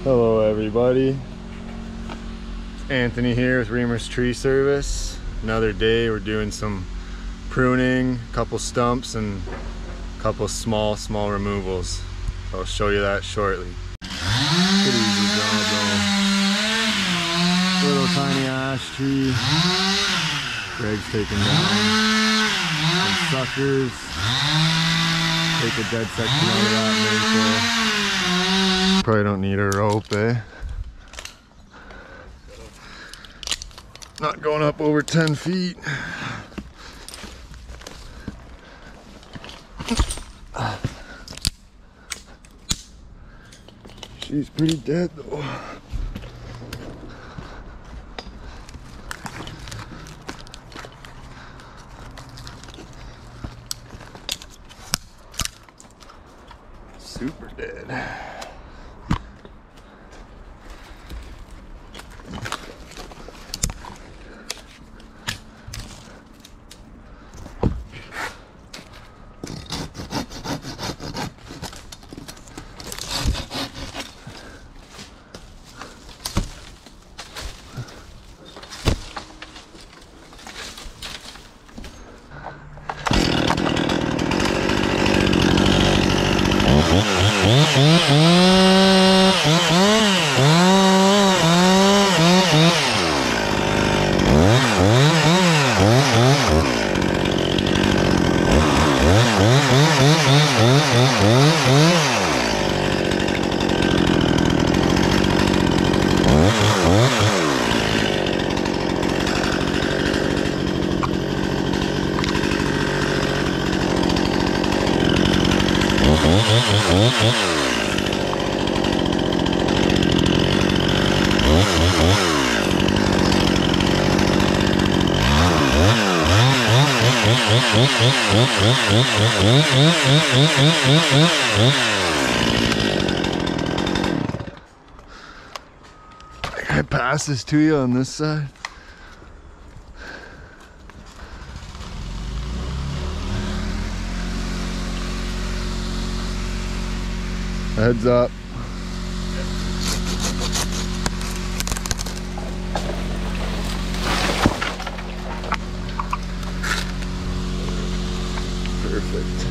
Hello everybody, it's Anthony here with Reamer's Tree Service. Another day, we're doing some pruning, a couple stumps and a couple small removals. So I'll show you that shortly. Pretty easy job though. Little tiny ash tree. Greg's taking down some suckers. Take a dead section out of that maple. Probably don't need a rope, eh? Not going up over 10 feet. She's pretty dead though. Super dead. Can I pass this to you on this side? Heads up. Perfect.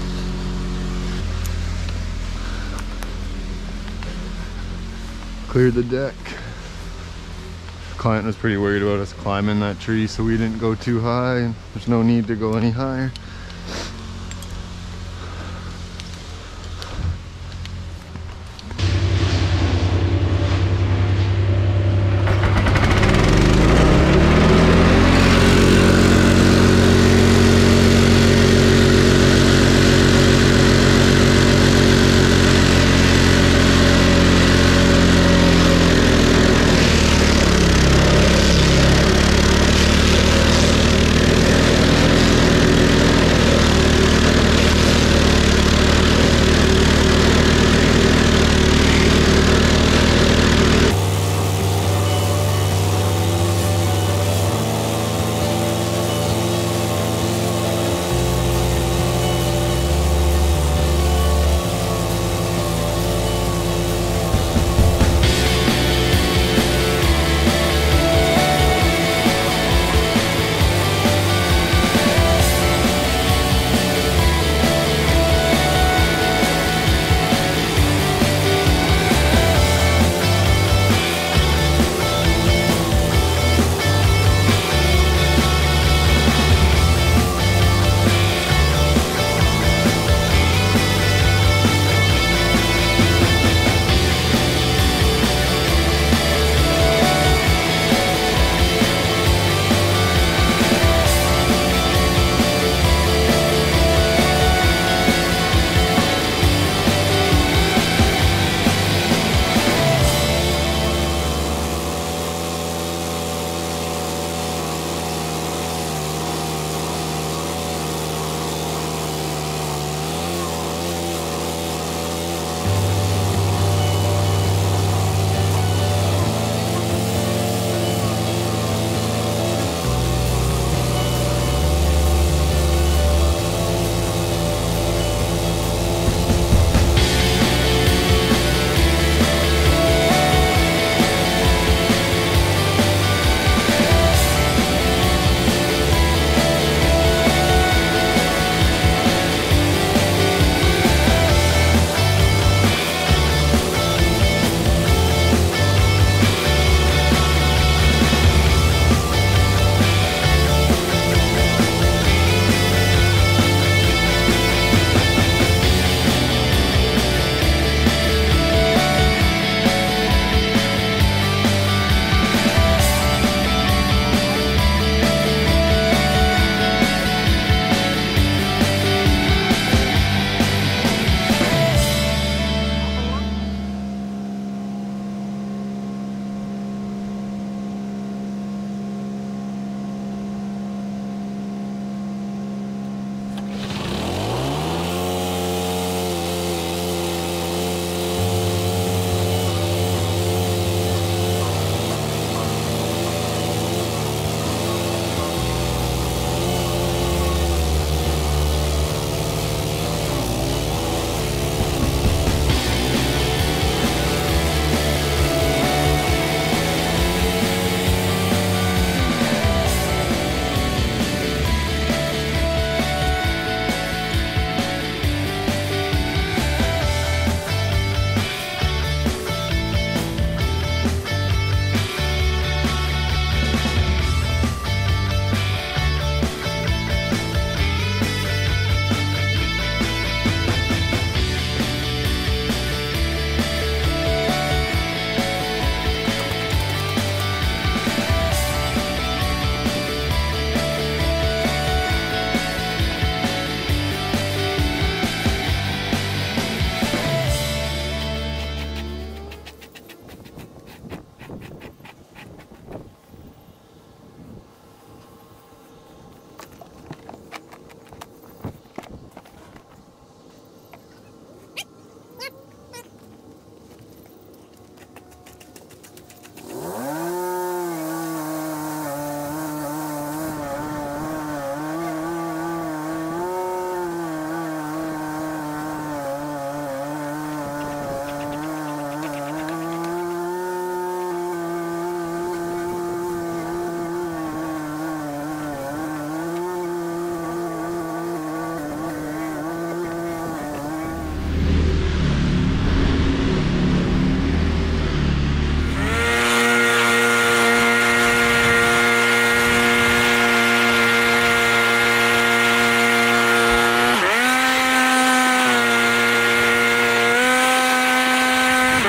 Cleared the deck. Client was pretty worried about us climbing that tree, so we didn't go too high. There's no need to go any higher.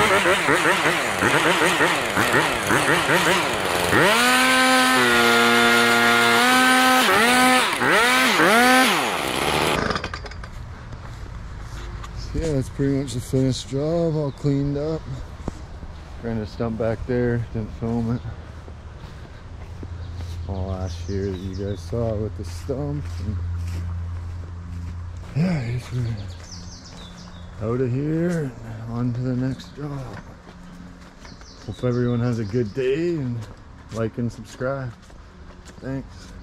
Yeah, that's pretty much the finished job, all cleaned up. Ran a stump back there, didn't film it. All last year that you guys saw with the stump. And yeah, I guess we're out of here and on to the next job. Hope everyone has a good day and like and subscribe. Thanks.